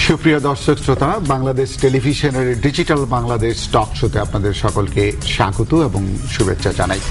সুপ্রিয় দর্শক শ্রোতা, বাংলাদেশ টেলিভিশনের ডিজিটাল বাংলাদেশ টক শোতে আপনাদের সকলকে স্বাগত এবং শুভেচ্ছা জানাই।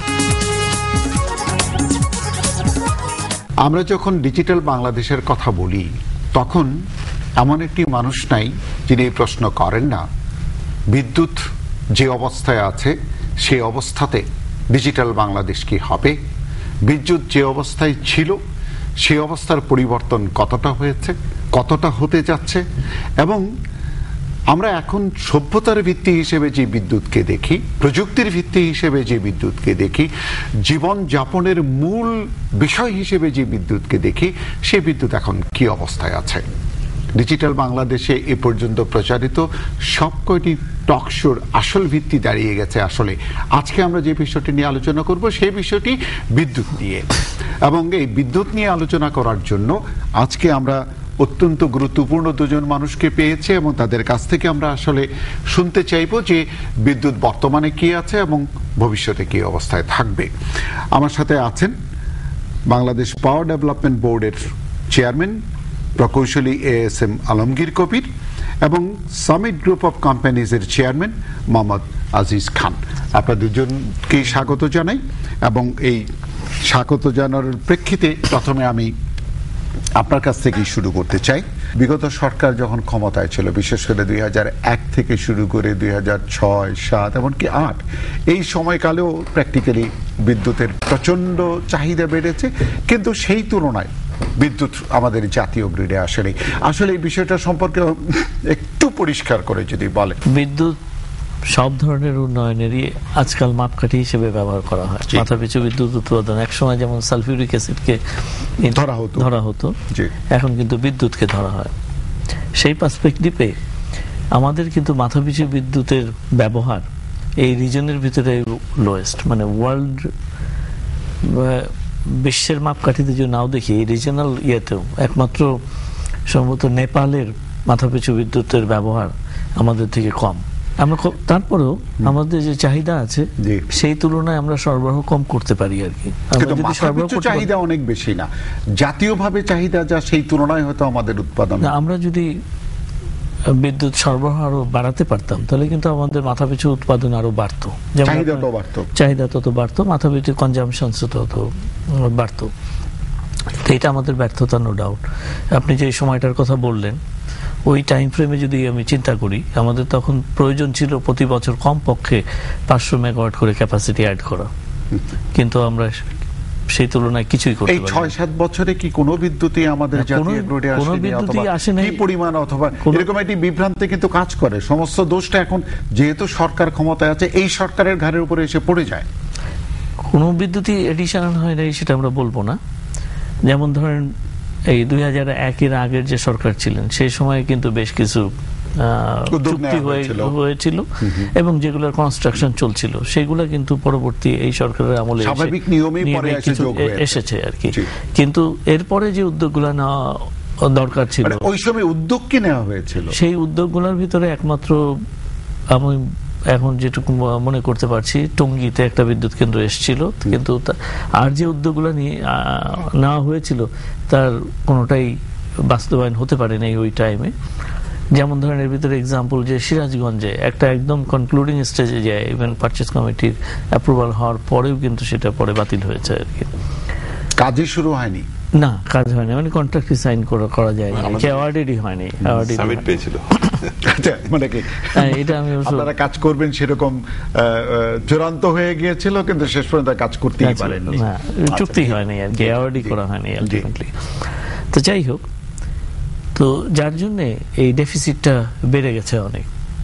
আমরা যখন ডিজিটাল বাংলাদেশের কথা বলি তখন এমন একটি মানুষ নাই যিনি এই প্রশ্ন করেন না, বিদ্যুৎ যে অবস্থায় আছে সেই অবস্থাতে ডিজিটাল বাংলাদেশ কি হবে, বিদ্যুৎ যে অবস্থায় ছিল সেই অবস্থার পরিবর্তন কতটা হয়েছে, কতটা হতে যাচ্ছে, এবং আমরা এখন সভ্যতার ভিত্তি হিসেবে যে বিদ্যুৎকে দেখি, প্রযুক্তির ভিত্তি হিসেবে যে বিদ্যুৎকে দেখি, জীবন যাপনের মূল বিষয় হিসেবে যে বিদ্যুৎকে দেখি, সেই বিদ্যুৎ এখন কি অবস্থায় আছে। ডিজিটাল বাংলাদেশে এ পর্যন্ত প্রচারিত সবকটি টক শোর আসল ভিত্তি দাঁড়িয়ে গেছে আসলে আজকে আমরা যে বিষয়টি নিয়ে আলোচনা করব সেই বিষয়টি বিদ্যুৎ নিয়ে। এবং এই বিদ্যুৎ নিয়ে আলোচনা করার জন্য আজকে আমরা অত্যন্ত গুরুত্বপূর্ণ দুজন মানুষকে পেয়েছে এবং তাদের কাছ থেকে আমরা আসলে শুনতে চাইব যে বিদ্যুৎ বর্তমানে কি আছে এবং ভবিষ্যতে কি অবস্থায় থাকবে। আমার সাথে আছেন বাংলাদেশ পাওয়ার ডেভেলপমেন্ট বোর্ডের চেয়ারম্যান প্রকৌশলী এএসএম আলমগীর কবির এবং সামিট গ্রুপ অফ কোম্পানিজের চেয়ারম্যান মোহাম্মদ আজিজ খান। আপনার দুজনকেই স্বাগত জানাই এবং এই স্বাগত জানানোর প্রেক্ষিতে প্রথমে আমি আপনার কাছ থেকেই শুরু করতে চাই। বিগত সরকার যখন ক্ষমতায় ছিল, বিশেষ করে 2001 থেকে শুরু করে 2006, 2007 এমনকি 2008 এই সময়কালেও প্র্যাকটিক্যালি বিদ্যুতের প্রচন্ড চাহিদা বেড়েছে, কিন্তু সেই তুলনায় বিদ্যুৎ আমাদের জাতীয় গ্রিডে আসলে এই বিষয়টা সম্পর্কে একটু পরিষ্কার করে যদি বলে। বিদ্যুৎ সব ধরনের উন্নয়নেরই আজকাল মাপকাঠি হিসেবে ব্যবহার করা হয়। মাথাপিছু বিদ্যুৎ উৎপাদন একসময় যেমন সালফিউরিক অ্যাসিডকে ধরা হতো, এখন কিন্তু বিদ্যুৎকে ধরা হয়। সেই পার্সপেক্টিভে আমাদের কিন্তু মাথাপিছু বিদ্যুতের ব্যবহার এই রিজনের ভিতরে লোয়েস্ট, মানে ওয়ার্ল্ড বিশ্বের মাপকাঠিতে যদি নাও দেখি, এই রিজনাল ইয়েতেও একমাত্র সম্ভবত নেপালের মাথাপিছু বিদ্যুতের ব্যবহার আমাদের থেকে কম। আমরা তারপরেও আমাদের যে চাহিদা আছে সেই তুলনায় আমরা সরবরাহ কম করতে পারি আর কি। চাহিদা অনেক বেশি না, জাতীয়ভাবে চাহিদা যা সেই তুলনায় হয়তো আমাদের উৎপাদন। আমরা যদি বিদ্যুৎ সরবরাহ আরো বাড়াতে পারতাম তাহলে কিন্তু আমাদের মাথাপিছু উৎপাদন আরো বাড়তো, চাহিদা তত বাড়তো, মাথাপিছু কনজামশন তত বাড়তো। এটা আমাদের ব্যর্থতা, নো ডাউট। আপনি যে সময়টার কথা বললেন ওই টাইম ফ্রেমে যদি আমি চিন্তা করি, আমাদের তখন প্রয়োজন ছিল প্রতি বছর কমপক্ষে 500 মেগাওয়াট করে ক্যাপাসিটি অ্যাড করা, কিন্তু আমরা সেই তুলনায় কিছুই করতে পারিনি। এই 6-7 বছরে কি কোনো বিদ্যুৎই আমাদের জাতীয় গ্রিডে আসেনি, কি পরিমাণ অথবা এরকম একটি বিভ্রান্তি কিন্তু কাজ করে। সমস্ত দোষটা এখন যেহেতু সরকার ক্ষমতায় আছে, এই সরকারের ঘাড়ের উপরে এসে পড়ে যায়। কোনো বিদ্যুৎই এডিশনাল হয় নাই সেটা আমরা বলবো না। যেমন ধরেন এই 2001-এর আগের যে সরকার ছিলেন সেই সময় কিন্তু বেশ কিছু চুক্তি হয়েছিল এবং যেগুলোর কনস্ট্রাকশন চলছিল সেগুলো কিন্তু পরবর্তী এই সরকারের আমলে স্বাভাবিক নিয়মেই পরে এসেছে আর কি। কিন্তু এরপরে যে উদ্যোগগুলো নেওয়া দরকার ছিল, ওই সময় উদ্যোগ কি নেওয়া হয়েছিল, সেই উদ্যোগগুলোর ভিতরে একমাত্র আমি এখন যেটুকু মনে করতে পারছি, টঙ্গীতে একটা বিদ্যুৎ কেন্দ্র এসেছিল, কিন্তু আর যে উদ্যোগগুলো নিয়ে নেওয়া হয়েছিল তার কোনোটাই বাস্তবায়ন হতে পারেনি ওই টাইমে। যেমন ধরেন এর ভিতরে এক্সাম্পল যে সিরাজগঞ্জে একটা একদম কনক্লুডিং স্টেজে যায়, ইভেন পারচেজ কমিটির অ্যাপ্রুভাল হওয়ার পরেও কিন্তু সেটা পরে বাতিল হয়েছে আর কি। কাজই শুরু হয়নি, না কাজ হয়নি, মানে কন্ট্রাক্টই সাইন করা যায়নি, অ্যাওয়ার্ডেডই হয়নি। সামিট পেয়েছিল, মানে কি এটা আমি আপনারা কাজ করবেন সেরকম চূড়ান্ত হয়ে গিয়েছিল, কিন্তু শেষ পর্যন্ত কাজ করতেই পারেননি, চুক্তি হয়নি আর কি, অ্যাওয়ার্ডই করা হয়নি আলটিমেটলি। তো যাই হোক, তো যার জন্য এই ডেফিসিটটা বেড়ে গেছে অনেক।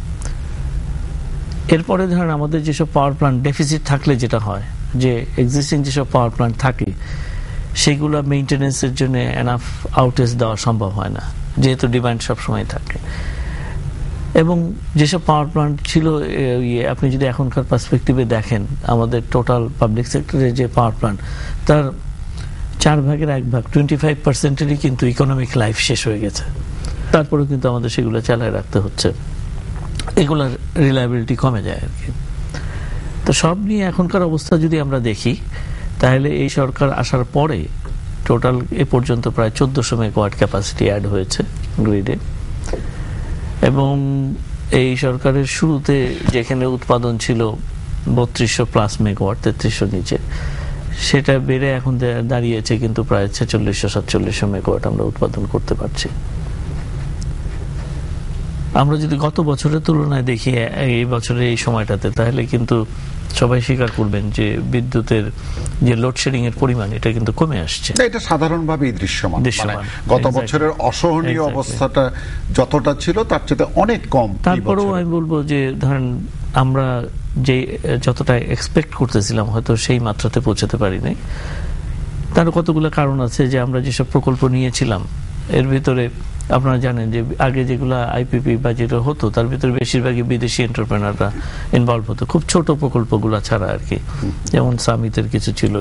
এরপরে ধরেন আমাদের যেসব পাওয়ার প্ল্যান্ট ডেফিসিট থাকলে যেটা হয় যে এক্সিস্টিং যেসব পাওয়ার প্ল্যান্ট থাকে সেগুলো মেইনটেনেন্সের জন্য এনাফ আউটেজ দেওয়া সম্ভব হয় না, যেহেতু ডিমান্ড সবসময় থাকে। এবং যেসব পাওয়ার প্ল্যান্ট ছিল, আপনি যদি এখনকার পার্সপেক্টিভে দেখেন, আমাদের টোটাল পাবলিক সেক্টরের যে পাওয়ার প্ল্যান্ট তার 1/4 25%-এরই কিন্তু ইকোনমিক লাইফ শেষ হয়ে গেছে। তারপরেও কিন্তু আমাদের সেগুলো চালায় রাখতে হচ্ছে, এগুলোর রিলায়েবিলিটি কমে যায় আর কি। তো সব নিয়ে এখনকার অবস্থা যদি আমরা দেখি, তাহলে এই সরকার আসার পরে টোটাল এ পর্যন্ত প্রায় 1400 মেগাওয়াট ক্যাপাসিটি অ্যাড হয়েছে গ্রিডে। এবং এই সরকারের শুরুতে যেখানে উৎপাদন ছিল 3200 প্লাস মেগাওয়াট, 3300 নিচে, সেটা বেড়ে এখন দাঁড়িয়েছে কিন্তু প্রায় 4600-4700 মেগাওয়াট আমরা উৎপাদন করতে পারছি। আমরা যদি গত বছরের তুলনায় দেখি এই বছরের এই সময়টাতে, তাহলে কিন্তু সবাই স্বীকার করবেন যে বিদ্যুতের যে লোডশেডিং এর পরিমাণ এটা কিন্তু কমে আসছে। এটা সাধারণভাবেই দৃশ্যমান। গত বছরের অসহনীয় অবস্থাটা যতটা ছিল তার চেয়ে অনেক কম। তারপরেও আমি বলবো যে ধরেন আমরা যে যতটা এক্সপেক্ট করতেছিলাম হয়তো সেই মাত্রাতে পৌঁছাতে পারি নাই। তার কতগুলো কারণ আছে যে আমরা যেসব প্রকল্প নিয়েছিলাম এর ভিতরে আপনারা জানেন যে আগে যেগুলো আইপিপি বা যেটা হতো তার ভিতরে বেশিরভাগই বিদেশি এন্টারপ্রেনাররা ইনভলভ হতো, খুব ছোট প্রকল্পগুলো ছাড়া আর কি। যেমন সামিতের কিছু ছিল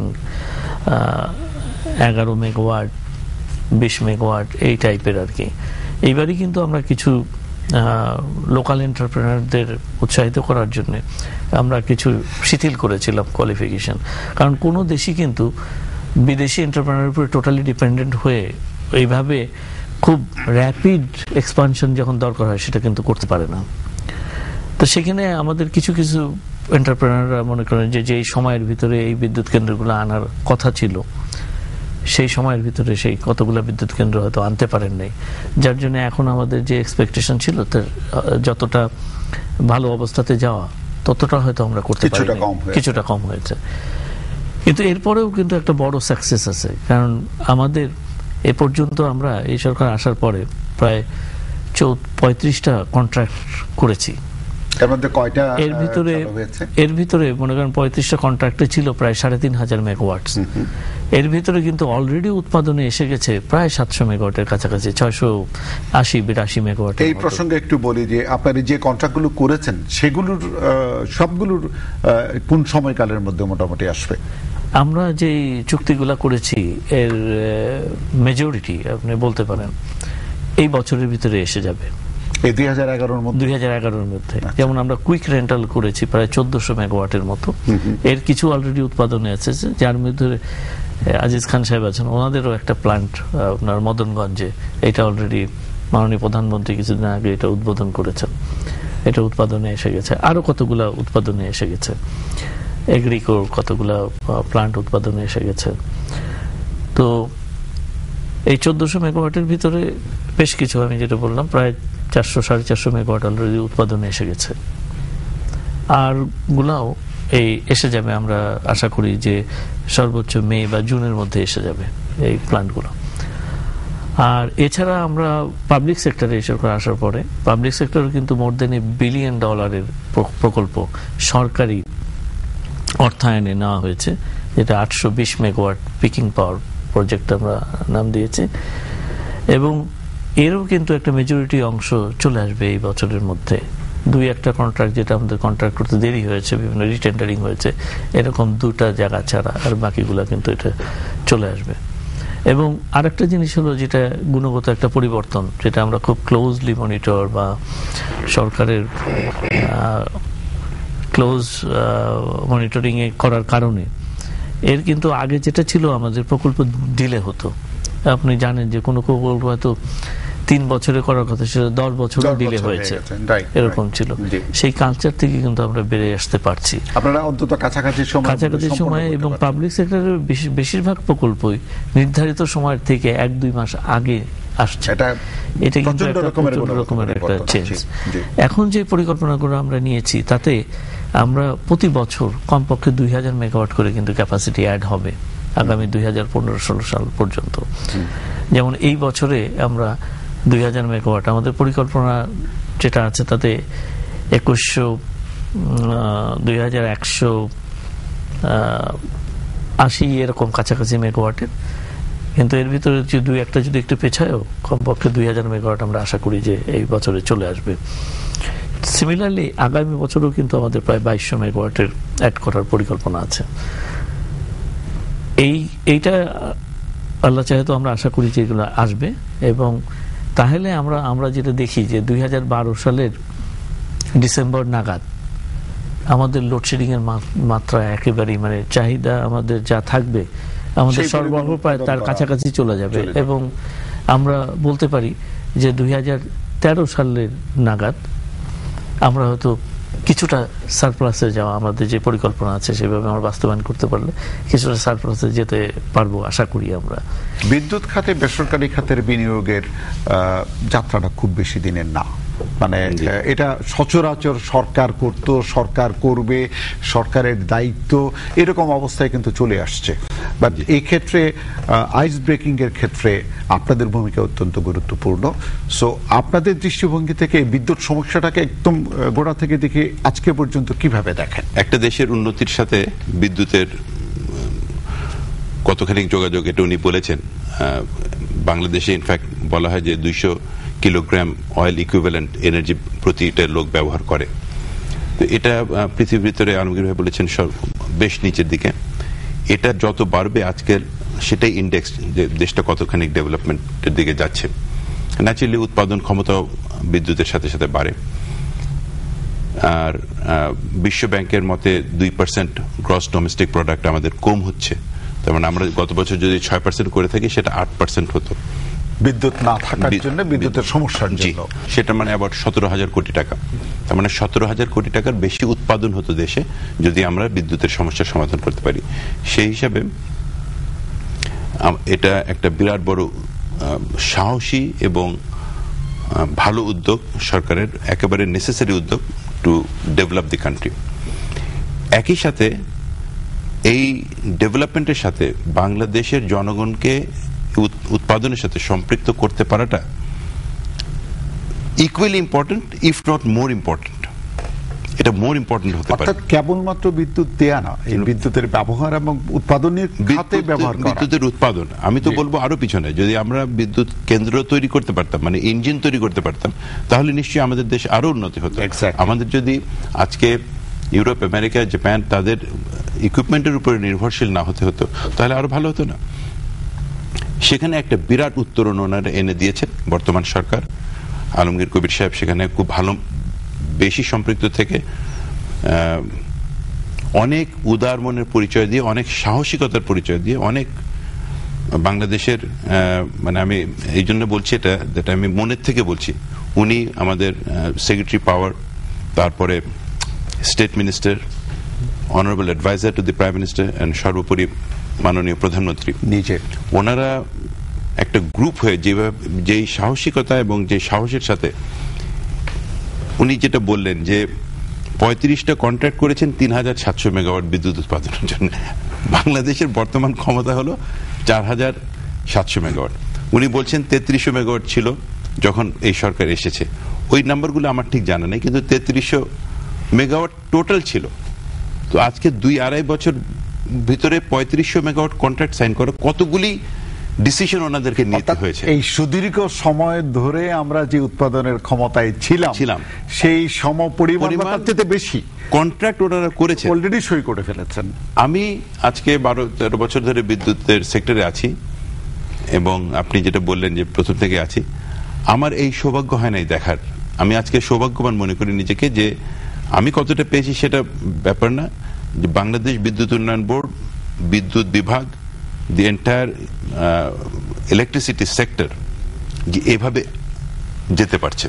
11 মেগাওয়াট, 20 মেগাওয়াট এই টাইপের আর কি। এইবারই কিন্তু আমরা কিছু লোকাল এন্টারপ্রেনারদের উৎসাহিত করার জন্য আমরা কিছু শিথিল করেছিলাম কোয়ালিফিকেশন। কারণ কোনো দেশই কিন্তু বিদেশি এন্টারপ্রেনারের উপরে টোটালি ডিপেন্ডেন্ট হয়ে এইভাবে খুব র্যাপিড এক্সপানশন যখন দরকার হয় সেটা কিন্তু করতে পারে না। তো সেখানে আমাদের কিছু কিছু এন্টারপ্রেনাররা মনে করেন যে যেই সময়ের ভিতরে এই বিদ্যুৎ কেন্দ্রগুলো আনার কথা ছিল সেই সময়ের ভিতরে সেই কতগুলো বিদ্যুৎ কেন্দ্র হয়তো আনতে পারেন নাই, যার জন্য এখন আমাদের যে এক্সপেকটেশন ছিল তার যতটা ভালো অবস্থাতে যাওয়া ততটা হয়তো আমরা করতে পারি, কিছুটা কম হয়েছে। কিন্তু এরপরেও কিন্তু একটা বড় সাকসেস আছে, কারণ আমাদের এ পর্যন্ত আমরা এই সরকার আসার পরে প্রায় 35টা কন্ট্রাক্ট করেছি। এর ভিতরে মনে করেন 35টা কন্ট্রাক্টে ছিল প্রায় 3500 মেগাওয়াট। এর ভিতরে কিন্তু অলরেডি উৎপাদনে এসে গেছে প্রায় 700 মেগাওয়াটের কাছাকাছি, 680-82 মেগাওয়াট। এই প্রসঙ্গে একটু বলি যে আপনারা যে কন্ট্রাক্টগুলো করেছেন সেগুলোর সবগুলোর কোন সময়কালের মধ্যে মোটামুটি আসবে? আমরা যে চুক্তিগুলা করেছি এর মেজরিটি আপনি বলতে পারেন এই বছরের ভিতরে এসে যাবে, এই 2011-র মধ্যে। যেমন আমরা কুইক রেন্টাল করেছি প্রায় 1400 মেগাওয়াটের মতো, এর কিছু অলরেডি উৎপাদনে আছে, যার মধ্যে আজিজ খান সাহেব আছেন, ওনাদেরও একটা প্ল্যান্ট আপনার মদনগঞ্জে, এটা অলরেডি মাননীয় প্রধানমন্ত্রী কিছুদিন আগে এটা উদ্বোধন করেছেন, এটা উৎপাদনে এসে গেছে। আরো কতগুলা উৎপাদনে এসে গেছে, এগ্রিকোর কতগুলা প্লান্ট উৎপাদনে এসে গেছে। তো এই 1400 মেগাওয়াটের ভিতরে বেশ কিছু, আমি যেটা বললাম প্রায় 400-450 মেগাওয়াট অলরেডি উৎপাদনে এসে গেছে, আর গুলাও এই এসে যাবে। আমরা আশা করি যে সর্বোচ্চ মে বা জুনের মধ্যে এসে যাবে এই প্ল্যান্টগুলো। আর এছাড়া আমরা পাবলিক সেক্টরে সরকার আসার পরে পাবলিক সেক্টরে কিন্তু মোর দেন $1 বিলিয়ন প্রকল্প সরকারি অর্থায়নে নেওয়া হয়েছে, যেটা 820 মেগাওয়াট পিকিং পাওয়ার প্রজেক্ট আমরা নাম দিয়েছি। এবং এরও কিন্তু একটা মেজরিটি অংশ চলে আসবে এই বছরের মধ্যে। 2-1টা কন্ট্রাক্ট যেটা আমাদের কন্ট্রাক্ট করতে দেরি হয়েছে, বিভিন্ন রিটেন্ডারিং হয়েছে, এরকম 2টা জায়গা ছাড়া আর বাকিগুলা কিন্তু এটা চলে আসবে। এবং আরেকটা জিনিস হলো যেটা গুণগত একটা পরিবর্তন, যেটা আমরা খুব ক্লোজলি মনিটর বা সরকারের ক্লোজ মনিটরিং এ করার কারণে এর কিন্তু আগে যেটা ছিল আমাদের প্রকল্প ডিলে হতো। আপনি জানেন যে কোনো প্রকল্প হয়তো 3 বছরে করার কথা সেটা 10 বছরও ডিলে হয়েছে, এরকম ছিল। সেই কালচার থেকে কিন্তু আমরা বেরিয়ে আসতে পারছি, আপনারা অন্তত কাছাকাছি সময়ে। এবং পাবলিক সেক্টরের বেশিরভাগ প্রকল্পই নির্ধারিত সময়ের থেকে 1-2 মাস আগে আসছে। এটা কিন্তু রকমের একটা চেঞ্জ। এখন যে পরিকল্পনাগুলো আমরা নিয়েছি তাতে আমরা প্রতি বছর কমপক্ষে 2000 মেগাওয়াট করে কিন্তু ক্যাপাসিটি অ্যাড হবে আগামী 2015-16 সাল পর্যন্ত। যেমন এই বছরে আমরা 2000 মেগাওয়াট, আমাদের পরিকল্পনা যেটা আছে তাতে 2180 এরকম কাছাকাছি মেগাওয়াটের, কিন্তু এর ভিতরে যে 2-1টা যদি একটু পেছায়ও কমপক্ষে 2000 মেগাওয়াট আমরা আশা করি যে এই বছরে চলে আসবে। সিমিলারলি আগামী বছরও কিন্তু আমাদের প্রায় 2200 মেগাওয়াটের অ্যাড করার পরিকল্পনা আছে। এইটা আল্লাহ চাহে তো আমরা আশা করি যে এগুলো আসবে। এবং তাহলে আমরা যেটা দেখি যে 2012 সালের ডিসেম্বর নাগাদ আমাদের লোডশেডিং এর মাত্রা একেবারেই মানে চাহিদা আমাদের যা থাকবে আমাদের সরবরাহ প্রায় তার কাছাকাছি চলে যাবে। এবং আমরা বলতে পারি যে 2013 সালের নাগাদ আমরা হয়তো কিছুটা সারপ্লাসে যাওয়া, আমাদের যে পরিকল্পনা আছে সেভাবে আমরা বাস্তবায়ন করতে পারলে কিছুটা সারপ্লাসে যেতে পারবো আশা করি আমরা। বিদ্যুৎ খাতে বেসরকারি খাতের বিনিয়োগের যাত্রাটা খুব বেশি দিনের না, মানে এটা সচরাচর সরকার করত, সরকার করবে, সরকারের দায়িত্ব, এরকম অবস্থায় কিন্তু চলে আসছে। বাট এই ক্ষেত্রে আইস ব্রেকিং এর ক্ষেত্রে আপনাদের ভূমিকা অত্যন্ত গুরুত্বপূর্ণ। সো আপনাদের দৃষ্টিভঙ্গি থেকে বিদ্যুৎ সমস্যাটাকে একদম গোড়া থেকে দেখে আজকে পর্যন্ত কিভাবে দেখেন? একটা দেশের উন্নতির সাথে বিদ্যুতের কতখানি যোগাযোগ এটা উনি বলেছেন। বাংলাদেশে ইনফ্যাক্ট বলা হয় যে 200 কিলোগ্রাম অয়েল ইকুইভ্যালেন্ট এনার্জি প্রতিটা লোক ব্যবহার করে। তো এটা পৃথিবীর ভিতরে আলমগীর ভাই বলেছেন বেশ নিচের দিকে। এটা যত বাড়বে আজকের সেটাই ইন্ডেক্স যে দেশটা কতখানি ডেভেলপমেন্টের দিকে যাচ্ছে। ন্যাচারালি উৎপাদন ক্ষমতাও বিদ্যুতের সাথে সাথে বাড়ে। আর বিশ্ব ব্যাংকের মতে 2% গ্রস ডোমেস্টিক প্রোডাক্ট আমাদের কম হচ্ছে। তার মানে আমরা গত বছর যদি 6% করে থাকি সেটা 8% হতো বিদ্যুৎ না থাকার জন্য, বিদ্যুতের সমস্যার জন্য। সেটা মানে আবার 17,000 কোটি টাকা। তার মানে 17,000 কোটি টাকার বেশি উৎপাদন হতো দেশে যদি আমরা বিদ্যুতের সমস্যার সমাধান করতে পারি। সেই হিসাবে এটা একটা বিরাট বড় সাহসী এবং ভালো উদ্যোগ সরকারের, একেবারে নেসেসারি উদ্যোগ টু ডেভেলপ দি কান্ট্রি। একই সাথে এই ডেভেলপমেন্টের সাথে বাংলাদেশের জনগণকে উৎপাদনের সাথে সম্পৃক্ত করতে পারাটা equally important, if not more important. এটা মোর ইম্পর্টেন্ট হতে পারে। অর্থাৎ কেবলমাত্র বিদ্যুৎ দেয়া না, এই বিদ্যুতের ব্যবহার এবং উৎপাদনের খাতে ব্যবহার করা। বিদ্যুতের উৎপাদন আমি তো বলবো আরো পিছনে। যদি আমরা বিদ্যুৎ কেন্দ্র তৈরি করতে পারতাম, মানে ইঞ্জিন তৈরি করতে পারতাম, তাহলে নিশ্চয়ই আমাদের দেশ আরো উন্নতি হতো। আমাদের যদি আজকে ইউরোপ, আমেরিকা, জাপান তাদের ইকুইপমেন্টের উপরে নির্ভরশীল না হতে হতো তাহলে আরো ভালো হতো না? সেখানে একটা বিরাট উত্তরণ ওনারা এনে দিয়েছেন বর্তমান সরকার। আলমগীর কবির সাহেব সেখানে খুব ভালো, বেশি সম্পৃক্ত থেকে অনেক উদার মনের পরিচয় দিয়ে, অনেক সাহসিকতার পরিচয় দিয়ে, অনেক বাংলাদেশের মানে আমি এই জন্য বলছি এটা আমি মনের থেকে বলছি। উনি আমাদের সেক্রেটারি পাওয়ার, তারপরে state minister, honourable adviser to the prime minister and সর্বোপরি মাননীয় প্রধানমন্ত্রী নিজে, ওনারা একটা গ্রুপ হয়ে যেই সাহসিকতা এবং যে সাহসের সাথে উনি যেটা বললেন যে 35টা কন্ট্রাক্ট করেছেন 3,700 মেগাওয়াট বিদ্যুৎ উৎপাদনের জন্য। বাংলাদেশের বর্তমান ক্ষমতা হলো 4,700 মেগাওয়াট। উনি বলছেন 3300 মেগাওয়াট ছিল যখন এই সরকার এসেছে। ওই নাম্বারগুলো আমার ঠিক জানা নেই, কিন্তু 3300 মেগাওয়াট টোটাল ছিল। তো আজকে 2-2.5 বছর ভিতরে 3500 মেগাওয়াট কন্ট্রাক্ট সাইন করে কতগুলি ডিসিশন ওনাদেরকে নিতে হয়েছে। এই সুদীর্ঘ সময় ধরে আমরা যে উৎপাদনের ক্ষমতায় ছিলাম সেই সমপরিমাণ বেশি কন্ট্রাক্ট ওনারা করেছে, অলরেডি সই করে ফেলেছেন। আমি আজকে 12-13 বছর ধরে বিদ্যুতের সেক্টরে আছি এবং আপনি যেটা বললেন যে প্রথম থেকে আছি, আমার এই সৌভাগ্য হয় নাই দেখার। আমি আজকে সৌভাগ্যবান মনে করি নিজেকে যে আমি কতটা পেয়েছি সেটা ব্যাপার না, যে বাংলাদেশ বিদ্যুৎ উন্নয়ন বোর্ড, বিদ্যুৎ বিভাগ, দি এন্টায়ার ইলেকট্রিসিটি সেক্টর যে এভাবে যেতে পারছে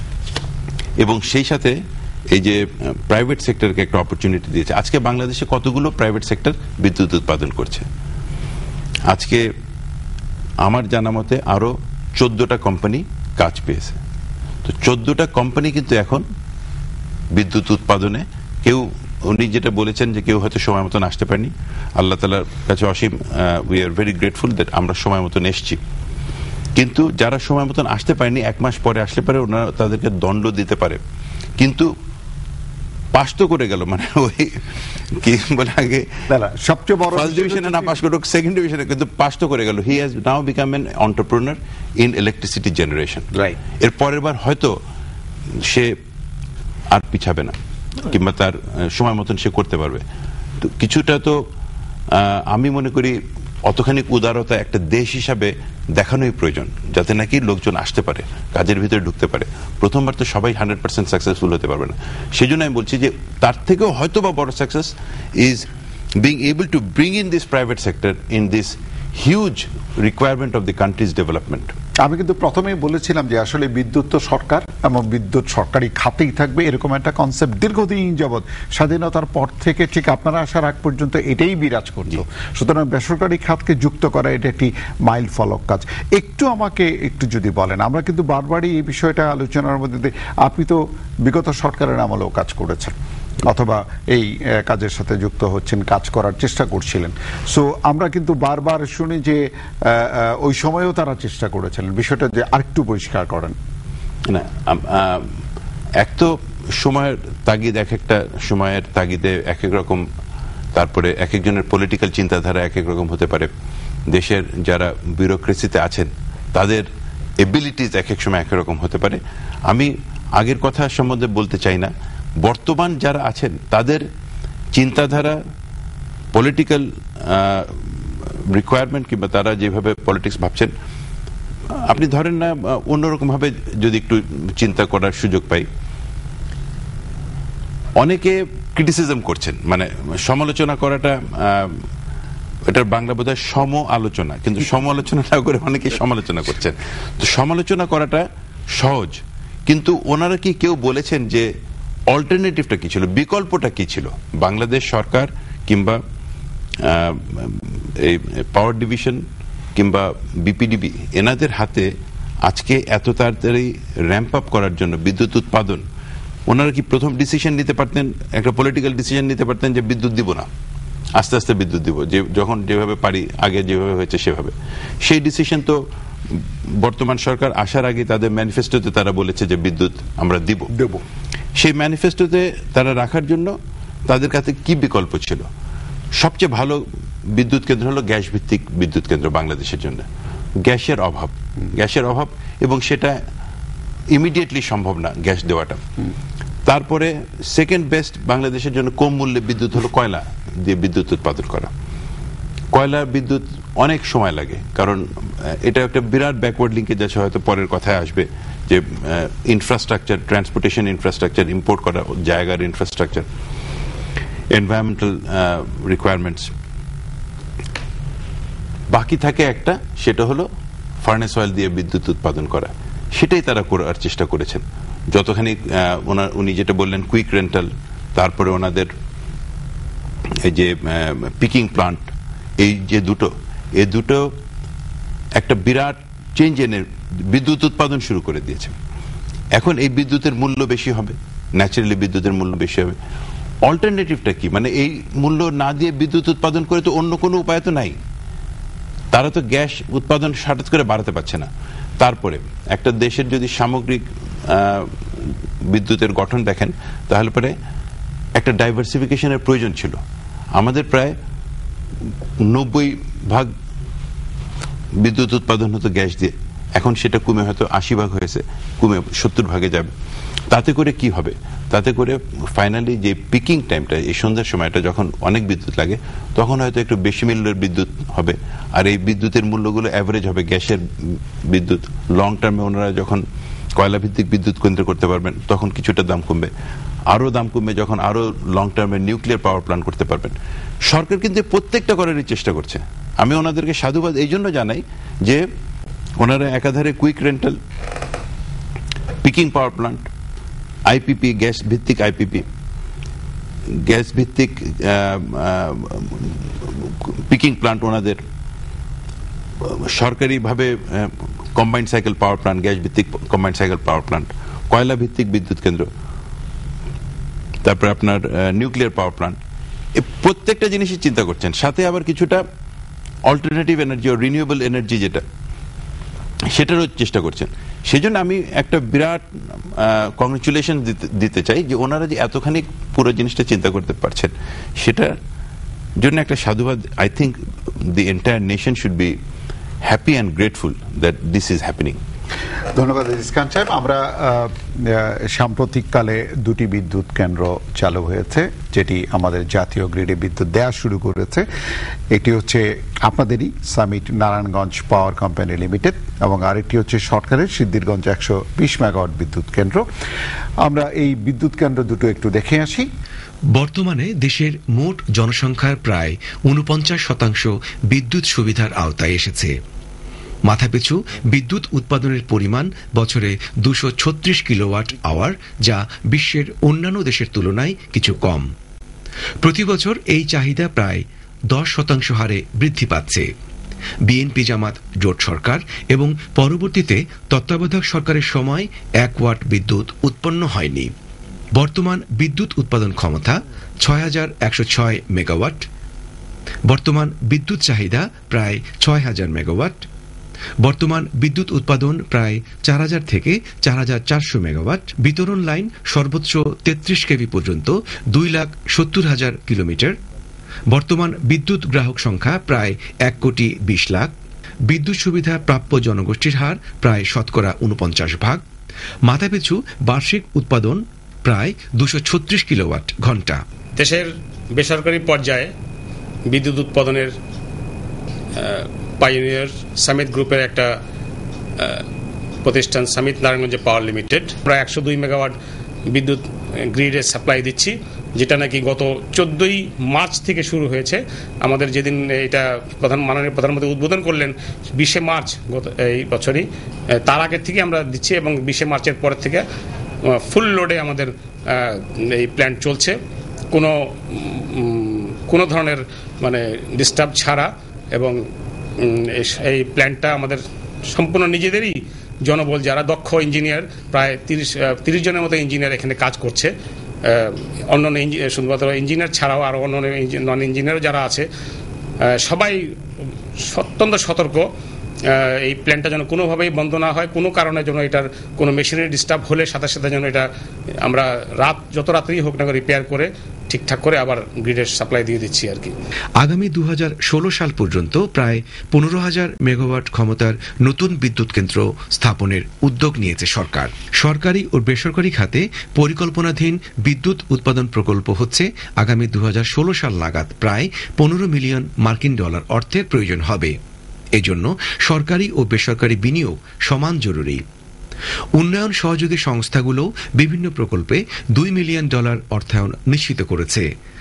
এবং সেই সাথে এই যে প্রাইভেট সেক্টরকে একটা অপরচুনিটি দিয়েছে। আজকে বাংলাদেশে কতগুলো প্রাইভেট সেক্টর বিদ্যুৎ উৎপাদন করছে। আজকে আমার জানা মতে আরো 14টা কোম্পানি কাজ পেয়েছে। তো 14টা কোম্পানি কিন্তু এখন বিদ্যুৎ উৎপাদনে, কেউ উনি যেটা বলেছেন যে কেউ হয়তো সময় মতন আসতে পারেনি, আল্লাহ তাআলার কাছে অসীম we are very grateful that আমরা সময় মতন এসেছি। কিন্তু যারা সময় মতন আসতে পারেনি 1 মাস পরে আসলে পারে, ওনারা তাদেরকে দণ্ড দিতে পারে, কিন্তু পাস তো করে গেল। মানে ওই কি বলে আগে সবচেয়ে বড় ফার্স্ট ডিভিশনে না পাস করুক, সেকেন্ড ডিভিশনে কিন্তু পাস তো করে গেল। He has now become an entrepreneur in electricity generation. এর পরের বার হয়তো সে আর পিছাবে না, কিংবা তার সময় মতন সে করতে পারবে। তো কিছুটা তো আমি মনে করি অতখানি উদারতা একটা দেশ হিসাবে দেখানোই প্রয়োজন, যাতে নাকি লোকজন আসতে পারে, কাজের ভিতরে ঢুকতে পারে। প্রথমবার তো সবাই 100% সাকসেসফুল হতে পারবে না। সেই জন্য আমি বলছি যে তার থেকেও হয়তো বা বড় success is being able to bring in this private sector in this huge requirement of the country's development. আমি কিন্তু প্রথমেই বলেছিলাম যে আসলে বিদ্যুৎ তো সরকার এবং বিদ্যুৎ সরকারি খাতেই থাকবে, এরকম একটা কনসেপ্ট দীর্ঘদিন যাবৎ স্বাধীনতার পর থেকে ঠিক আপনারা আসার আগ পর্যন্ত এটাই বিরাজ করতো। সুতরাং বেসরকারি খাতকে যুক্ত করা এটা একটি মাইল ফলক কাজ। একটু আমাকে একটু যদি বলেন, আমরা কিন্তু বারবারই এই বিষয়টা আলোচনার মধ্যে দিয়ে, আপনি তো বিগত সরকারের আমলেও কাজ করেছেন অথবা এই কাজের সাথে যুক্ত হচ্ছেন, কাজ করার চেষ্টা করছিলেন। সো আমরা কিন্তু বারবার শুনি যে ওই সময়েও তারা চেষ্টা করেছিলেন, বিষয়টা যে আরেকটু পরিষ্কার করেন। না, এক তো সময়ের তাগিদ, এক একটা সময়ের তাগিদে এক এক রকম, তারপরে এক একজনের পলিটিক্যাল চিন্তাধারা এক এক রকম হতে পারে, দেশের যারা ব্যুরোক্রেসিতে আছেন তাদের এবিলিটিস এক এক সময় এক রকম হতে পারে। আমি আগের কথা সম্বন্ধে বলতে চাই না, বর্তমান যারা আছেন তাদের চিন্তাধারা, পলিটিক্যাল রিকোয়ারমেন্ট কিংবা তারা যেভাবে পলিটিক্স ভাবছেন, আপনি ধরেন না অন্যরকম ভাবে যদি একটু চিন্তা করার সুযোগ পাই, অনেকে ক্রিটিসিজম করছেন, মানে সমালোচনা করাটা, এটার বাংলা বোধহয় সম আলোচনা, কিন্তু সম আলোচনা না করে অনেকে সমালোচনা করছেন। তো সমালোচনা করাটা সহজ, কিন্তু ওনারা কি কেউ বলেছেন যে অল্টারনেটিভটা কি ছিল, বিকল্পটা কি ছিল? বাংলাদেশ সরকার কিংবা এই পাওয়ার ডিভিশন কিংবা বিপিডিবি, এনাদের হাতে আজকে এত তাড়াতাড়ি র্যাম্প আপ করার জন্য বিদ্যুৎ উৎপাদন, ওনারা কি প্রথম ডিসিশন নিতে পারতেন, একটা পলিটিক্যাল ডিসিশন নিতে পারতেন যে বিদ্যুৎ দিব না, আস্তে আস্তে বিদ্যুৎ দিব, যে যখন যেভাবে পারি, আগে যেভাবে হয়েছে সেভাবে? সেই ডিসিশন তো বর্তমান সরকার আসার আগে তাদের ম্যানিফেস্টোতে তারা বলেছে যে বিদ্যুৎ আমরা দিব। সেই ম্যানিফেস্টোতে তারা রাখার জন্য তাদের কাছে কি বিকল্প ছিল? সবচেয়ে ভালো বিদ্যুৎ কেন্দ্র হলো গ্যাস ভিত্তিক বিদ্যুৎ কেন্দ্র বাংলাদেশের জন্য। গ্যাসের অভাব এবং সেটা ইমিডিয়েটলি সম্ভব না গ্যাস দেওয়াটা। তারপরে সেকেন্ড বেস্ট বাংলাদেশের জন্য কম মূল্যে বিদ্যুৎ হলো কয়লা দিয়ে বিদ্যুৎ উৎপাদন করা। কয়লার বিদ্যুৎ অনেক সময় লাগে, কারণ এটা একটা বিরাট ব্যাকওয়ার্ড লিঙ্কেজ আছে, হয়তো পরের কথায় আসবে, যে ইনফ্রাস্ট্রাকচার, ট্রান্সপোর্টেশন ইনফ্রাস্ট্রাকচার, ইম্পোর্ট করা জায়গার ইনফ্রাস্ট্রাকচার, এনভায়রনমেন্টাল রিকোয়ারমেন্টস। বাকি থাকে একটা, সেটা হলো ফার্নেস অয়েল দিয়ে বিদ্যুৎ উৎপাদন করা। সেটাই তারা করার চেষ্টা করেছেন যতখানি। উনি যেটা বললেন কুইক রেন্টাল, তারপরে ওনাদের এই যে পিকিং প্লান্ট, এই যে দুটো একটা বিরাট চেঞ্জ এনে বিদ্যুৎ উৎপাদন শুরু করে দিয়েছে। এখন এই বিদ্যুতের মূল্য বেশি হবে, ন্যাচারালি বিদ্যুতের মূল্য বেশি হবে। অল্টারনেটিভটা কি? মানে এই মূল্য না দিয়ে বিদ্যুৎ উৎপাদন করে তো অন্য কোনো উপায় তো নাই। তারা তো গ্যাস উৎপাদন হঠাৎ করে বাড়াতে পারছে না। তারপরে একটা দেশের যদি সামগ্রিক বিদ্যুতের গঠন দেখেন, তাহলে পরে একটা ডাইভার্সিফিকেশনের প্রয়োজন ছিল। আমাদের প্রায় 90% বিদ্যুৎ উৎপাদন হতো গ্যাস দিয়ে, এখন সেটা কমে হয়তো 80% হয়েছে, কমে 70% যাবে। তাতে করে কি হবে? তাতে করে ফাইনালি যে পিকিং টাইমটা, এই সন্ধ্যার সময়টা যখন অনেক বিদ্যুৎ লাগে, তখন হয়তো একটু বেশি মূল্যের বিদ্যুৎ হবে, আর এই বিদ্যুতের মূল্যগুলো অ্যাভারেজ হবে গ্যাসের বিদ্যুৎ। লং টার্মে ওনারা যখন কয়লা ভিত্তিক বিদ্যুৎ কেন্দ্র করতে পারবেন, তখন কিছুটা দাম কমবে, আরো দাম কমবে যখন আরো লং টার্মে নিউক্লিয়ার পাওয়ার প্ল্যান্ট করতে পারবেন। সরকার কিন্তু প্রত্যেকটা করারই চেষ্টা করছে। আমি ওনাদেরকে সাধুবাদ এই জন্য জানাই যে ওনারা একাধারে quick rental, peaking power plant, IPP, gas ভিত্তিক আইপিপি, গ্যাস ভিত্তিক পিকিং প্ল্যান্ট, ওনাদের সরকারিভাবে combined cycle power plant, gas ভিত্তিক কম্বাইন্ড সাইকেল পাওয়ার প্ল্যান্ট, কয়লা ভিত্তিক বিদ্যুৎ কেন্দ্র, তারপরে আপনার নিউক্লিয়ার পাওয়ার প্ল্যান্ট, প্রত্যেকটা জিনিসই চিন্তা করছেন। সাথে আবার কিছুটা অল্টারনেটিভ এনার্জি ও রিনিউয়েবল এনার্জি যেটা, সেটারও চেষ্টা করছেন। সেই জন্য আমি একটা বিরাট কংগ্রেচুলেশন দিতে চাই যে ওনারা যে এতখানি পুরো জিনিসটা চিন্তা করতে পারছেন, সেটার জন্য একটা সাধুবাদ। I think the entire nation should be happy and grateful that this is happening. ধন্যবাদ আজিজ খান সাহেব। আমরা সাম্প্রতিককালে দুটি বিদ্যুৎ কেন্দ্র চালু হয়েছে, যেটি আমাদের জাতীয় গ্রিডে বিদ্যুৎ দেওয়া শুরু করেছে। একটি হচ্ছে আপনাদেরই Summit Narayanganj power company limited, এবং আরেকটি হচ্ছে সরকারের সিদ্ধিরগঞ্জ 120 মেগাওয়াট বিদ্যুৎ কেন্দ্র। আমরা এই বিদ্যুৎ কেন্দ্র দুটো একটু দেখে আসি। বর্তমানে দেশের মোট জনসংখ্যার প্রায় 49% বিদ্যুৎ সুবিধার আওতায় এসেছে। মাথাপিছু বিদ্যুৎ উৎপাদনের পরিমাণ বছরে 236 কিলোওয়াট আওয়ার, যা বিশ্বের অন্যান্য দেশের তুলনায় কিছু কম। প্রতি বছর এই চাহিদা প্রায় 10% হারে বৃদ্ধি পাচ্ছে। বিএনপি জামাত জোট সরকার এবং পরবর্তীতে তত্ত্বাবধায়ক সরকারের সময় 1 ওয়াট বিদ্যুৎ উৎপন্ন হয়নি। বর্তমান বিদ্যুৎ উৎপাদন ক্ষমতা 6106 মেগাওয়াট। বর্তমান বিদ্যুৎ চাহিদা প্রায় 6000 মেগাওয়াট। বর্তমান বিদ্যুৎ উৎপাদন প্রায় 4000 থেকে 4400 মেগাওয়াট। বিতরণ লাইন সর্বোচ্চ 33 কেভি পর্যন্ত 2,70,000 কিলোমিটার। বর্তমান বিদ্যুৎ গ্রাহক সংখ্যা প্রায় 1,20 লাখ। বিদ্যুৎ সুবিধা প্রাপ্য জনগোষ্ঠীর হার প্রায় 49%। মাথাপিছু বার্ষিক উৎপাদন প্রায় 236 কিলোওয়াট ঘন্টা। দেশের বেসরকারি পর্যায়ে বিদ্যুৎ উৎপাদনের পাইওনিয়ার সামিট গ্রুপের একটা প্রতিষ্ঠান সামিট নারায়ণগঞ্জ পাওয়ার লিমিটেড প্রায় 102 মেগাওয়াট বিদ্যুৎ গ্রিডে সাপ্লাই দিচ্ছি, যেটা নাকি গত 14ই মার্চ থেকে শুরু হয়েছে। আমাদের যেদিন এটা মাননীয় প্রধানমন্ত্রী উদ্বোধন করলেন 20শে মার্চ গত এই বছরই, তার আগের থেকে আমরা দিচ্ছি এবং 20শে মার্চের পরের থেকে ফুল লোডে আমাদের এই প্ল্যান্ট চলছে, কোনো ধরনের মানে ডিস্টার্ব ছাড়া। এবং এই প্ল্যান্টটা আমাদের সম্পূর্ণ নিজেদেরই জনবল, যারা দক্ষ ইঞ্জিনিয়ার, প্রায় 30 জনের মতো ইঞ্জিনিয়ার এখানে কাজ করছে। অন্যান্য শুধুমাত্র ইঞ্জিনিয়ার ছাড়াও আরও অন্যান্য নন ইঞ্জিনিয়ার যারা আছে, সবাই অত্যন্ত সতর্ক এই প্ল্যান্টটা যেন কোনোভাবেই বন্ধ না হয়, কোনো কারণে যেন এটার কোনো মেশিনারি ডিস্টার্ব হলে সাথে সাথে যেন এটা আমরা যত রাত্রেই হোক না রিপেয়ার করে ঠিকঠাক করে আবার গ্রিডের সাপ্লাই দিয়ে দিচ্ছি আর কি। আগামী 2016 সাল পর্যন্ত প্রায় 15,000 মেগাওয়াট ক্ষমতার নতুন বিদ্যুৎ কেন্দ্র স্থাপনের উদ্যোগ নিয়েছে সরকার। সরকারি ও বেসরকারি খাতে পরিকল্পনাধীন বিদ্যুৎ উৎপাদন প্রকল্প হচ্ছে আগামী 2016 সাল নাগাদ প্রায় $15 মিলিয়ন অর্থের প্রয়োজন হবে। এজন্য সরকারি ও বেসরকারি বিনিয়োগ সমান জরুরি। উন্নয়ন সহযোগী সংস্থাগুলো বিভিন্ন প্রকল্পে $2 মিলিয়ন অর্থায়ন নিশ্চিত করেছে।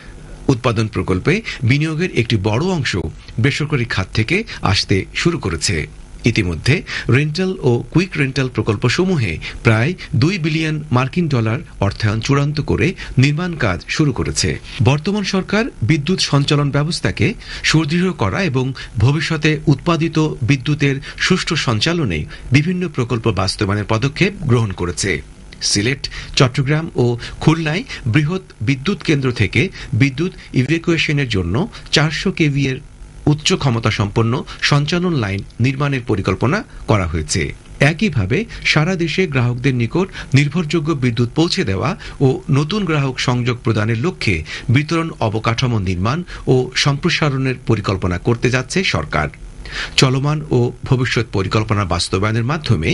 উৎপাদন প্রকল্পে বিনিয়োগের একটি বড় অংশ বেসরকারি খাত থেকে আসতে শুরু করেছে। ইতিমধ্যে রেন্টাল ও কুইক রেন্টাল প্রকল্পসমূহে প্রায় $2 বিলিয়ন অর্থায়ন চূড়ান্ত করে নির্মাণ কাজ শুরু করেছে। বর্তমান সরকার বিদ্যুৎ সঞ্চালন ব্যবস্থাকে সুদৃঢ় করা এবং ভবিষ্যতে উৎপাদিত বিদ্যুতের সুষ্ঠু সঞ্চালনে বিভিন্ন প্রকল্প বাস্তবায়নের পদক্ষেপ গ্রহণ করেছে। সিলেট, চট্টগ্রাম ও খুলনায় বৃহৎ বিদ্যুৎ কেন্দ্র থেকে বিদ্যুৎ ইভ্যাকুয়েশনের জন্য 400 কেভি এর উচ্চ ক্ষমতা সম্পন্ন সঞ্চালন লাইন নির্মাণের পরিকল্পনা করা হয়েছে। একইভাবে সারা দেশে গ্রাহকদের নিকট নির্ভরযোগ্য বিদ্যুৎ পৌঁছে দেওয়া ও নতুন গ্রাহক সংযোগ প্রদানের লক্ষ্যে বিতরণ অবকাঠামো নির্মাণ ও সম্প্রসারণের পরিকল্পনা করতে যাচ্ছে সরকার। চলমান ও ভবিষ্যৎ পরিকল্পনা বাস্তবায়নের মাধ্যমে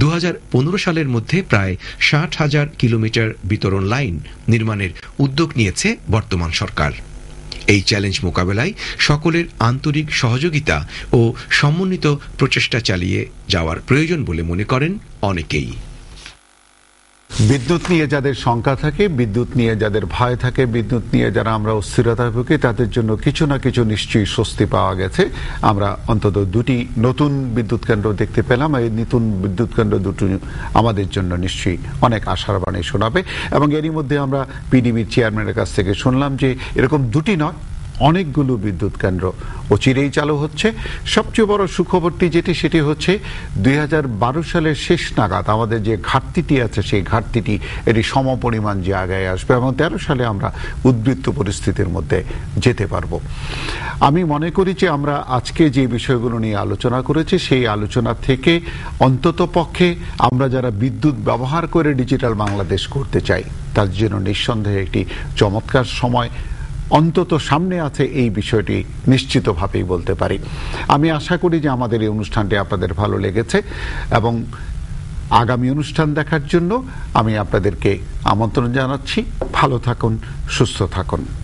2015 সালের মধ্যে প্রায় 60,000 কিলোমিটার বিতরণ লাইন নির্মাণের উদ্যোগ নিয়েছে বর্তমান সরকার। এই চ্যালেঞ্জ মোকাবেলায় সকলের আন্তরিক সহযোগিতা ও সমন্বিত প্রচেষ্টা চালিয়ে যাওয়ার প্রয়োজন বলে মনে করেন অনেকেই। বিদ্যুৎ নিয়ে যাদের শঙ্কা থাকে, বিদ্যুৎ নিয়ে যাদের ভয় থাকে, বিদ্যুৎ নিয়ে যারা আমরা অস্থিরতায় ভুগি, তাদের জন্য কিছু না কিছু নিশ্চয়ই স্বস্তি পাওয়া গেছে। আমরা অন্তত 2টি নতুন বিদ্যুৎ কেন্দ্র দেখতে পেলাম। এই নতুন বিদ্যুৎ কেন্দ্র দুটো আমাদের জন্য নিশ্চয়ই অনেক আশার বাণী শোনাবে। এবং এরই মধ্যে আমরা পিডিবির চেয়ারম্যানের কাছ থেকে শুনলাম যে এরকম 2টি নয়, অনেকগুলো বিদ্যুৎ কেন্দ্র অচিরেই চালু হচ্ছে। সবচেয়ে বড় সুখবরটি সেটি হচ্ছে 2012 সালের শেষ নাগাদ আমাদের যে ঘাটতিটি আছে সেই ঘাটতিটি এটি সমপরিমাণ জায়গায় আসবে এবং 13 সালে আমরা উদ্বৃত্ত পরিস্থিতির মধ্যে যেতে পারবো। আমি মনে করি যে আমরা আজকে যে বিষয়গুলো নিয়ে আলোচনা করেছি সেই আলোচনা থেকে অন্তত পক্ষে আমরা যারা বিদ্যুৎ ব্যবহার করে ডিজিটাল বাংলাদেশ করতে চাই তার জন্য নিঃসন্দেহে একটি চমৎকার সময় অন্তত সামনে আছে, এই বিষয়টি নিশ্চিতভাবেই বলতে পারি। আমি আশা করি যে আমাদের এই অনুষ্ঠানটি আপনাদের ভালো লেগেছে এবং আগামী অনুষ্ঠান দেখার জন্য আমি আপনাদেরকে আমন্ত্রণ জানাচ্ছি। ভালো থাকুন, সুস্থ থাকুন।